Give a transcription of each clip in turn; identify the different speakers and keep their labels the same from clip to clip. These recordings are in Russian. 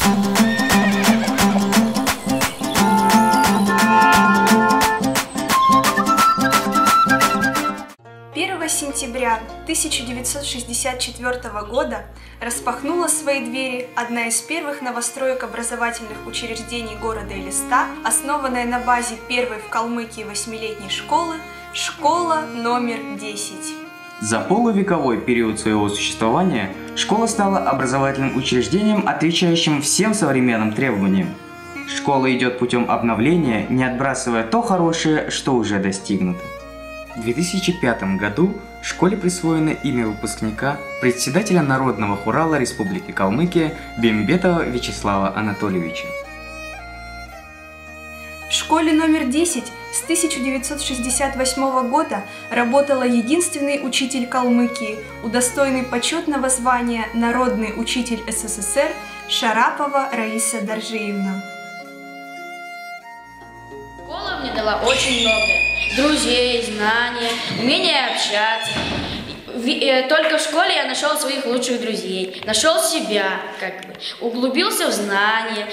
Speaker 1: Сентября 1964 года распахнула свои двери одна из первых новостроек образовательных учреждений города Элиста, основанная на базе первой в Калмыкии 8-летней школы, школа номер 10.
Speaker 2: За полувековой период своего существования школа стала образовательным учреждением, отвечающим всем современным требованиям. Школа идет путем обновления, не отбрасывая то хорошее, что уже достигнуто. В 2005 году школе присвоено имя выпускника, председателя Народного хурала Республики Калмыкия Бембетова Вячеслава Анатольевича.
Speaker 1: В школе номер 10 с 1968 года работала единственный учитель Калмыкии, удостоенный почетного звания Народный учитель СССР Шарапова Раиса Даржиевна.
Speaker 3: Школа мне дала очень многое. Друзей, знания, умение общаться. Только в школе я нашел своих лучших друзей, нашел себя, углубился в знания,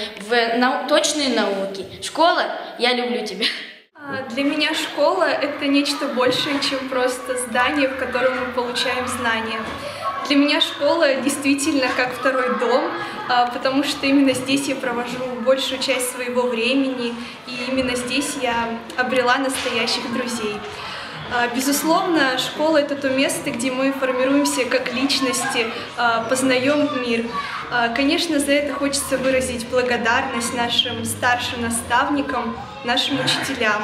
Speaker 3: в точные науки. Школа, я люблю тебя.
Speaker 1: Для меня школа – это нечто большее, чем просто здание, в котором мы получаем знания. Для меня школа действительно как второй дом, потому что именно здесь я провожу большую часть своего времени, и именно здесь я обрела настоящих друзей. Безусловно, школа – это то место, где мы формируемся как личности, познаем мир. Конечно, за это хочется выразить благодарность нашим старшим наставникам, нашим учителям,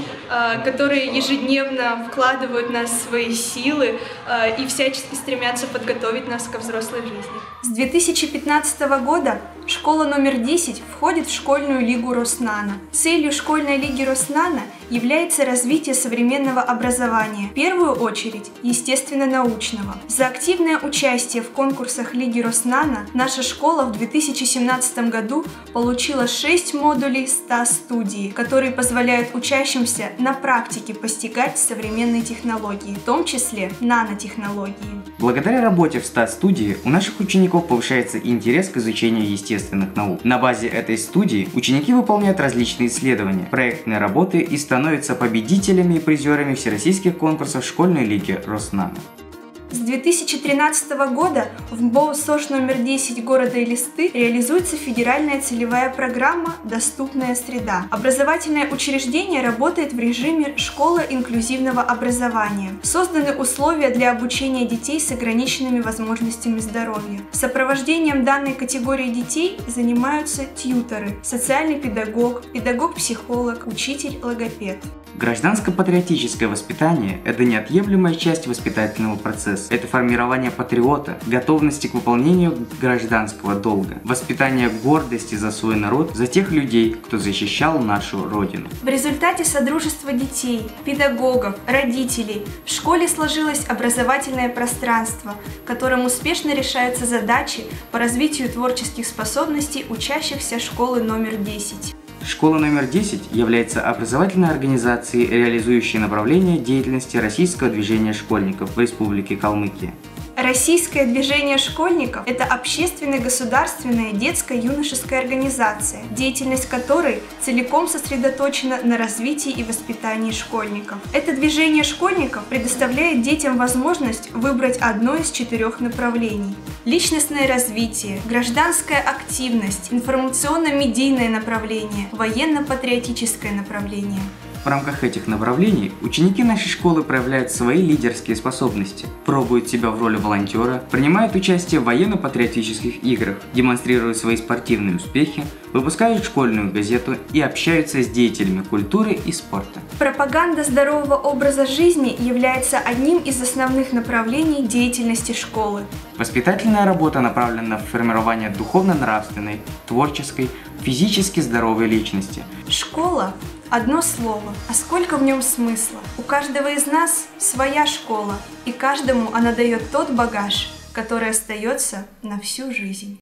Speaker 1: которые ежедневно вкладывают в нас свои силы и всячески стремятся подготовить нас ко взрослой жизни. С 2015 года школа номер 10 входит в школьную лигу Роснана. Целью школьной лиги Роснана является развитие современного образования, в первую очередь, естественно-научного. За активное участие в конкурсах лиги Роснана наша школа в 2017 году получила 6 модулей 100 студий, которые позволяют учащимся на практике постигать современные технологии, в том числе нанотехнологии.
Speaker 2: Благодаря работе в 100 студии у наших учеников повышается интерес к изучению естественных наук. На базе этой студии ученики выполняют различные исследования, проектные работы и становятся победителями и призерами всероссийских конкурсов школьной лиги Роснана.
Speaker 1: С 2013 года в МБОУ СОЖ номер 10 города Элисты реализуется федеральная целевая программа «Доступная среда». Образовательное учреждение работает в режиме школы инклюзивного образования. Созданы условия для обучения детей с ограниченными возможностями здоровья. Сопровождением данной категории детей занимаются тьюторы, социальный педагог, педагог-психолог, учитель-логопед.
Speaker 2: Гражданско-патриотическое воспитание – это неотъемлемая часть воспитательного процесса. Это формирование патриота, готовности к выполнению гражданского долга, воспитание гордости за свой народ, за тех людей, кто защищал нашу Родину.
Speaker 1: В результате содружества детей, педагогов, родителей в школе сложилось образовательное пространство, в котором успешно решаются задачи по развитию творческих способностей учащихся школы номер 10.
Speaker 2: Школа номер 10 является образовательной организацией, реализующей направление деятельности Российского движения школьников в Республике Калмыкия.
Speaker 1: Российское движение школьников – это общественно-государственная детско-юношеская организация, деятельность которой целиком сосредоточена на развитии и воспитании школьников. Это движение школьников предоставляет детям возможность выбрать одно из 4 направлений – личностное развитие, гражданская активность, информационно-медийное направление, военно-патриотическое направление.
Speaker 2: В рамках этих направлений ученики нашей школы проявляют свои лидерские способности, пробуют себя в роли волонтера, принимают участие в военно-патриотических играх, демонстрируют свои спортивные успехи, выпускают школьную газету и общаются с деятелями культуры и спорта.
Speaker 1: Пропаганда здорового образа жизни является одним из основных направлений деятельности школы.
Speaker 2: Воспитательная работа направлена на формирование духовно-нравственной, творческой, физически здоровой личности.
Speaker 1: Школа – одно слово, а сколько в нем смысла. У каждого из нас своя школа, и каждому она дает тот багаж, который остается на всю жизнь.